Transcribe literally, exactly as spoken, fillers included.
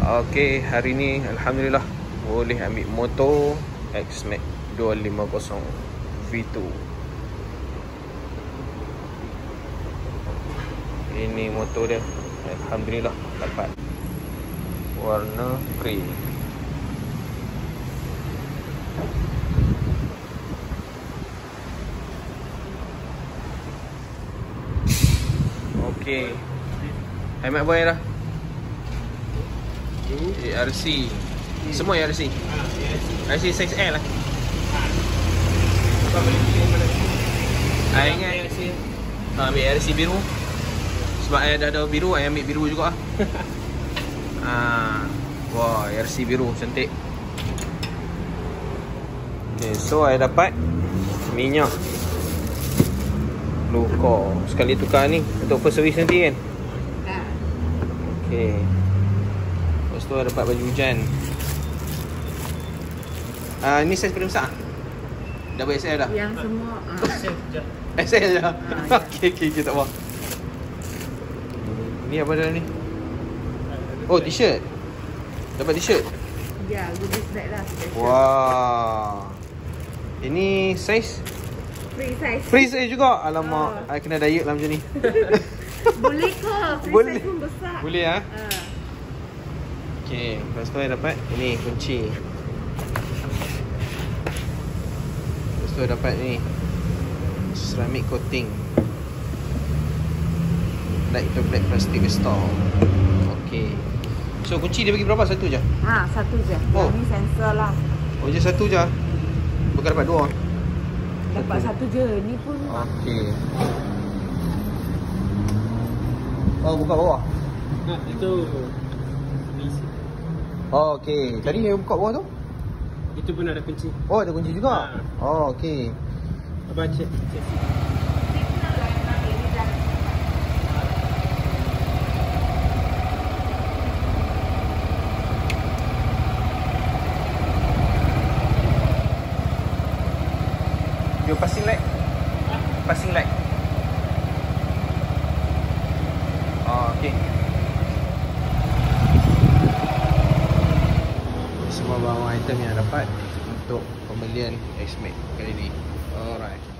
Okey, hari ni Alhamdulillah boleh ambil motor X-Max dua lima kosong V dua. Ini motor dia. Alhamdulillah dapat warna grey. Okey. Hemat boy dah. A R C. Semua A R C. A R C saiz L lah. Saya ingat ha, ambil A R C biru. Sebab saya dah ada biru, saya ambil biru juga lah. ha. Wah, A R C biru cantik. Okay, so saya dapat minyak luka. Sekali tukar ni untuk first service nanti kan. Okay. Lepas tu dapat baju hujan. Ah, uh, ini saiz paling besar. Double X L dah. Yang semua uh. X L je. X L je. Ah, Okey okey okey, tak apa. Ni apa dalam ni? Oh, t-shirt. Dapat t-shirt. Ya, goodies bag lah. Wah. Ini saiz Free size. free size juga. Alamak, uh. I kena diet lah macam ni. Boleh ke? Free Boleh. size pun besar. Boleh ah. Ha. Uh. Okey, lepas tu saya dapat ini kunci. Lepas tu dapat ni ceramic coating. Light to black plastic store. Okey. So kunci dia bagi berapa? Satu je? Ha, satu je. Oh. Yang ni sensor lah. Oh, je satu je. Bukan dapat dua. Dapat satu, satu je. Ni pun. Okey. Oh, buka bawah. Ha, itu. Oh, okey. Tadi yang buka bawah tu? Itu pun ada kunci. Oh, ada kunci juga. Ha. Oh, okey. Abang cek. cek. Your passing light. Passing light. Oh, okey. Semua barang item yang dapat untuk pembelian X-Max kali ni. Alright.